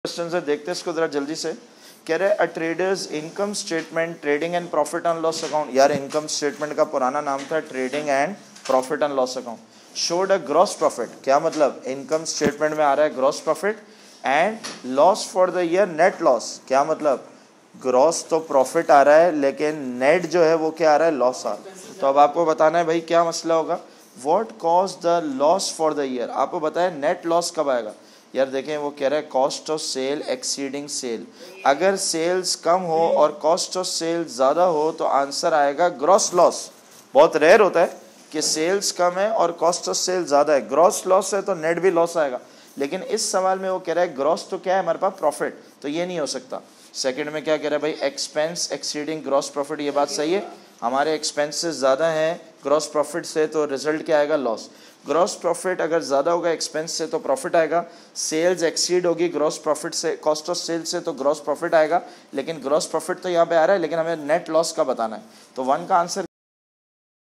Question है, देखते हैं इसको जरा जल्दी से। कह रहे a traders income statement trading and profit and loss account. यार इनकम स्टेटमेंट का पुराना नाम था trading and profit and loss account. Showed a gross profit, क्या मतलब इनकम स्टेटमेंट में आ रहा है gross profit and loss for the year net loss, क्या मतलब ग्रॉस तो प्रॉफिट आ रहा है लेकिन नेट जो है वो क्या आ रहा है, लॉस आ रहा है। तो अब आपको बताना है भाई क्या मसला होगा, what cause the loss for the year. आपको बताया नेट लॉस कब आएगा। यार देखें वो कह रहा है cost of sale exceeding sale. अगर सेल्स कम हो और कॉस्ट ऑफ सेल ज़्यादा हो तो आंसर आएगा ग्रॉस लॉस। बहुत रेयर होता है कि सेल्स कम है और कॉस्ट ऑफ सेल ज़्यादा है, ग्रॉस लॉस है तो नेट भी लॉस आएगा। लेकिन इस सवाल में वो कह रहा है ग्रॉस तो क्या है हमारे पास प्रॉफिट, तो ये नहीं हो सकता। सेकंड में क्या कह रहा है भाई, एक्सपेंस एक्सीडिंग ग्रॉस प्रॉफिट। ये बात सही है, हमारे एक्सपेंसेस ज़्यादा हैं ग्रॉस प्रॉफिट से तो रिजल्ट क्या आएगा, लॉस। ग्रॉस प्रॉफिट अगर ज़्यादा होगा एक्सपेंस से तो प्रॉफिट आएगा। सेल्स एक्सीड होगी ग्रॉस प्रॉफिट से, कॉस्ट ऑफ सेल से तो ग्रॉस प्रॉफिट आएगा। लेकिन ग्रॉस प्रॉफिट तो यहाँ पे आ रहा है लेकिन हमें नेट लॉस का बताना है, तो 1 का आंसर